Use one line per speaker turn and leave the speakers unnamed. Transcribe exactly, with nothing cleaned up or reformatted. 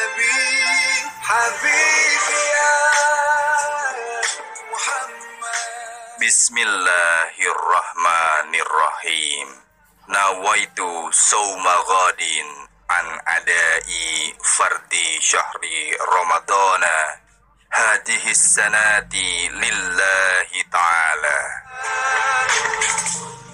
نبي حبيبي يا محمد. Bismillahirrahmanirrahim. Nawaitu sawma ghadin an adai fardi syahri ramadana hadhihi sanati lillahi ta'ala.